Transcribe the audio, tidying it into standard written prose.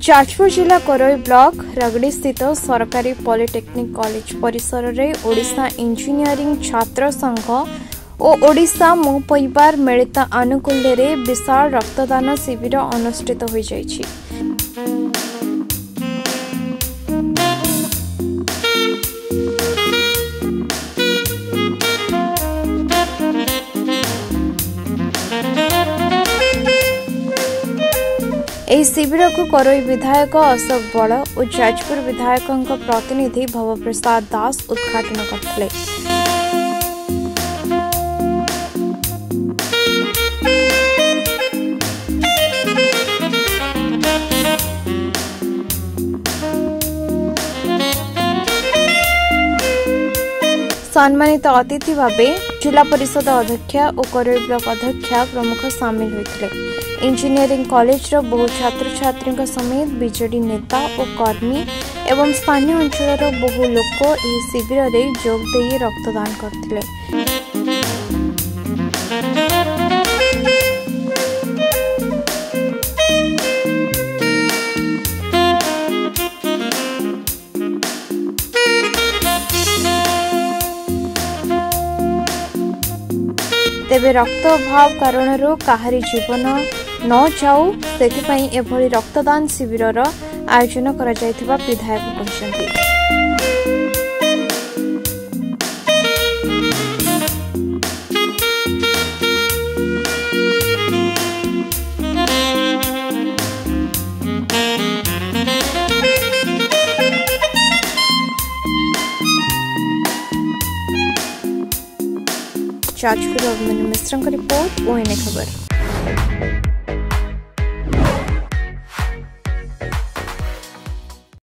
जजपुर जिला कोरोई ब्लॉक रगड़ी स्थित सरकारी पॉलिटेक्निक कॉलेज परिसर रे ओडिशा इंजीनियरिंग छात्र संघ और ओडिशा मो परिवार मिलित आनुकूल्य रे विशाल रक्तदान शिविर अनुष्ठित हो जायछि। ଏହି ଶିବିରକୁ कोरोई विधायक अशोक बड़ और जजपुर विधायक प्रतिनिधि भुवनेश्वर दास उद्घाटन करथिले। सम्मानित अतिथि भावे जिला परिषद अध्यक्ष और कोरोई ब्लॉक अध्यक्ष प्रमुख सामिल होते। इंजीनियरिंग कॉलेज रो बहु छात्र छात्री समेत बीजेडी नेता और कर्मी एवं स्थानीय अंचल बहु लोक यह शिविर में जोग दे रक्तदान करथिले। तेबे रक्त अभाव कारण काहारी जीवन न जाऊ सेथिपाई एभली रक्तदान शिविरर आयोजन करा जायथिबा विधायक कहछन्ति। जजपुर मिश्र रिपोर्ट ओएनए खबर।